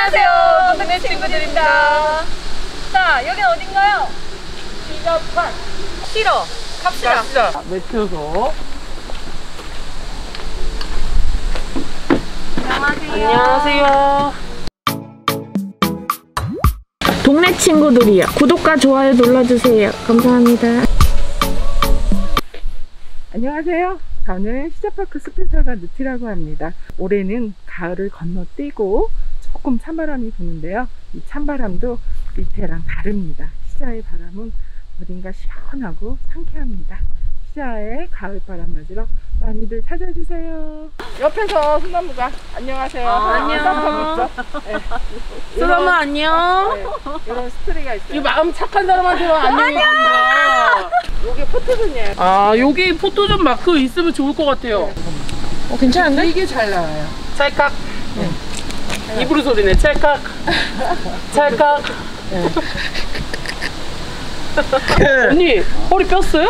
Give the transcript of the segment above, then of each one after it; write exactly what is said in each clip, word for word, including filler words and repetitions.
안녕하세요, 동네 친구들입니다. 자, 여긴 어딘가요? 시가팍. 싫어. 갑시다. 갑시다. 매트여서. 안녕하세요. 안녕하세요. 동네 친구들이요. 구독과 좋아요 눌러주세요. 감사합니다. 안녕하세요. 저는 시자파크 스페셜가 누티라고 합니다. 올해는 가을을 건너뛰고 조금 찬바람이 부는데요. 이 찬바람도 밑에랑 다릅니다. 시자의 바람은 어딘가 시원하고 상쾌합니다. 시자의 가을바람 맞으러 많이들 찾아주세요. 옆에서 소나무가 안녕하세요. 아, 안녕. 네. 소나무 안녕. 네, 이런 스토리가 있어요. 이 마음 착한 사람한테만 안녕합니다. 이게 포토존이에요. 아, 여기 포토존 마크 있으면 좋을 것 같아요. 어, 괜찮은데? 이게 잘 나와요. 찰칵. 네. 이브루 소리네. 찰칵. 찰칵. 네. 언니, 허리 뼈어요?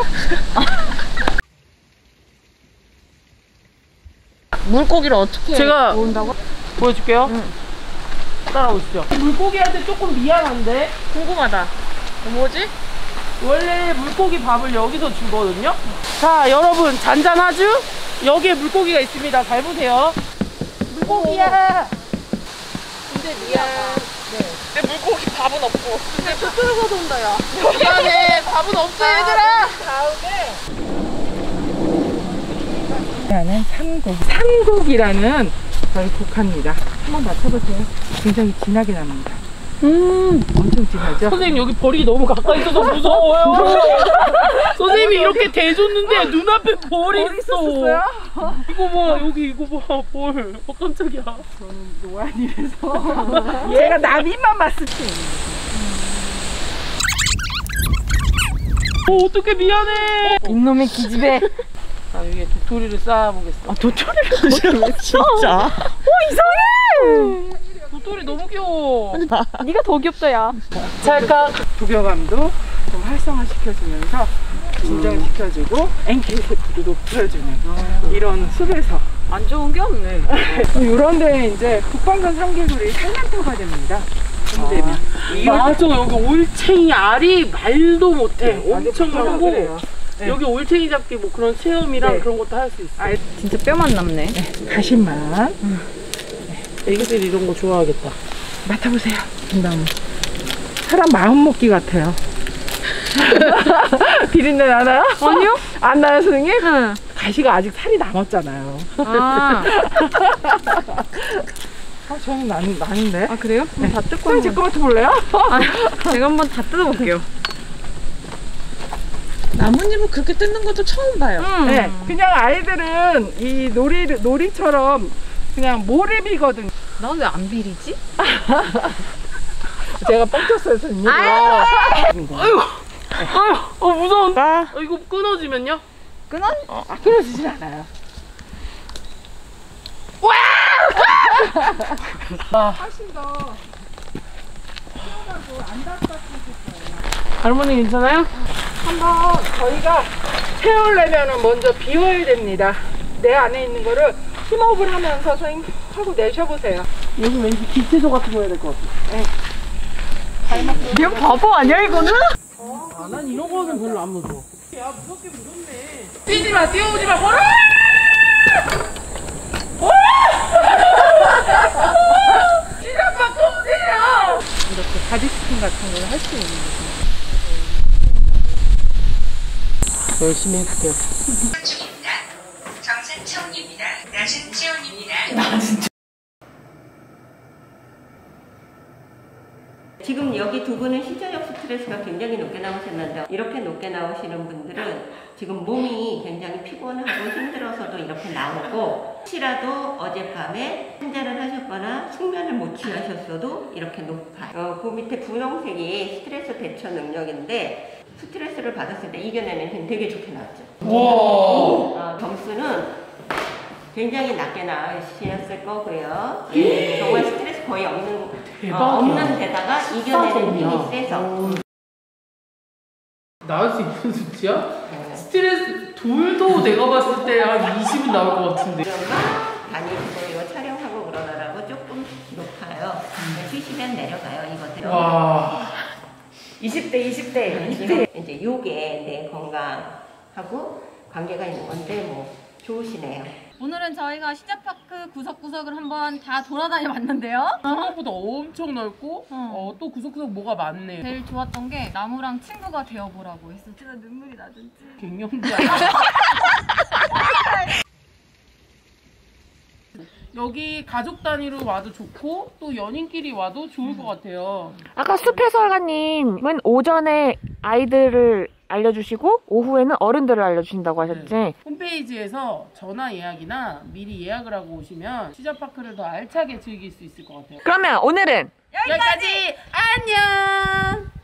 물고기를 어떻게 제가 모은다고? 보여줄게요. 응. 따라오시죠. 물고기한테 조금 미안한데 궁금하다. 뭐지? 원래 물고기 밥을 여기서 주거든요. 자, 여러분 잔잔하죠? 여기에 물고기가 있습니다. 잘 보세요. 물고기야. 근데 미안. 내 물고기 밥은 없고. 근데 또 끌고 돈다, 야. 미안해. 밥은 없어 얘들아. 다음에 라는 삼곡. 삼곡이라는 저희 곡합니다. 한번 맞춰보세요. 굉장히 진하게 납니다. 음. 엄청 진하죠? 선생님 여기 벌이 너무 가까이 있어서 무서워요. 선생님이 이렇게 대줬는데 눈앞에 벌이 있어. 있었어요? 이거 봐, 여기 이거 봐, 벌. 어, 깜짝이야. 저는 노안이라서 얘가 나비만 봤을 때. 어, 어떡해, 미안해. 이놈의 기집애. 자, 여기에 도토리를 쌓아보겠어. 아, 도토리를 진짜. 어, 이상해. 도토리 너무 귀여워. 네가 더 귀엽다, 야. 찰칵. 부교감도 좀 활성화시켜주면서 진정시켜주고 앵킬 세포도 높여주는 이런 숲에서 안 좋은 게 없네. 이런 데에 이제 북방산 삼개구리 산란터가 됩니다. 봄 되면. 맞아, 여기 올챙이 알이 말도 못해. 네, 엄청 아주 많고. 그래요. 네. 여기 올챙이 잡기 뭐 그런 체험이랑 네. 그런 것도 할 수 있어. 아, 진짜 뼈만 남네. 가시만 애기들이 이런 거 좋아하겠다. 맡아보세요. 김다음 사람 마음 먹기 같아요. 비린내 나나요? 아니요? 안 나요, 선생님? 응. 가시가 아직 살이 남았잖아요. 아, 아, 저는 나는, 나는데. 아 그래요? 그럼 다 뜯고 선생님 제 거 맡아볼래요? 아, 제가 한번 다 뜯어볼게요. 나뭇잎을 그렇게 뜯는 것도 처음 봐요. 음. 네, 그냥 아이들은 이 놀이, 놀이처럼 그냥 모래비거든요. 나 왜 안 비리지? 제가 뻥쳤어요, 선생님. 아유, 아유, 어, 무서운데? 아, 이거 끊어지면요? 끊어? 어, 아, 끊어지진 않아요. 아. 훨씬 더 시원하고 안 답답해질 거예요. 할머니 괜찮아요? 한번 저희가 채우려면 먼저 비워야 됩니다. 내 안에 있는 거를 힘업을 하면서 선생님 하고 내셔보세요. 여기 왠지 기체소 같은 거 해야 될 것 같아. 이거 바보 아니야 이거는? 아, 난 이런 거는 별로 안 무서워. 야, 무섭게 무섭네. 뛰지 마, 뛰어오지 마, 걸어! 지난번 꼼지야! 이렇게 바디스킨 같은 걸 할 수 있는 거죠. 열심히 해볼게요. 중입니다. 정상 체온입니다. 낮은 체온입니다. 지금 여기 두 분은 시저력 스트레스가 굉장히 높게 나오셨는데 이렇게 높게 나오시는 분들은 지금 몸이 굉장히 피곤하고 힘들어서도 이렇게 나오고 혹시라도 어젯밤에 한잔을 하셨거나 숙면을 못 취하셨어도 이렇게 높아요. 어, 그 밑에 분홍색이 스트레스 대처 능력인데 스트레스를 받았을 때 이겨내는 되게 좋게 나왔죠. 어, 점수는 굉장히 낮게 나으셨을 거고요. 예, 정말 스트레스 거의 없는, 어, 없는 데다가 이겨내는 힘이 세서. 나올 수 있는 수치야? 스트레스 둘도 내가 봤을 때 한 이십은 나올 것 같은데. 다니시고 이거 촬영하고 그러느라고 조금 높아요. 치면 내려가요. 이것들은. 와. 이십 대, 이십 대, 이십 대. 이거 이제 요게 내 건강하고 관계가 있는 건데 뭐 좋으시네요. 오늘은 저희가 시자파크 구석구석을 한번 다 돌아다녀 봤는데요. 생각보다 엄청 넓고 어. 어, 또 구석구석 뭐가 많네. 제일 좋았던 게 나무랑 친구가 되어보라고 했어. 진짜 눈물이 나던지. 갱년기 여기 가족 단위로 와도 좋고 또 연인끼리 와도 좋을 것 같아요. 아까 숲해설가님은 오전에 아이들을 알려주시고 오후에는 어른들을 알려주신다고 하셨지? 네. 홈페이지에서 전화 예약이나 미리 예약을 하고 오시면 시자파크를 더 알차게 즐길 수 있을 것 같아요. 그러면 오늘은 여기까지! 안녕!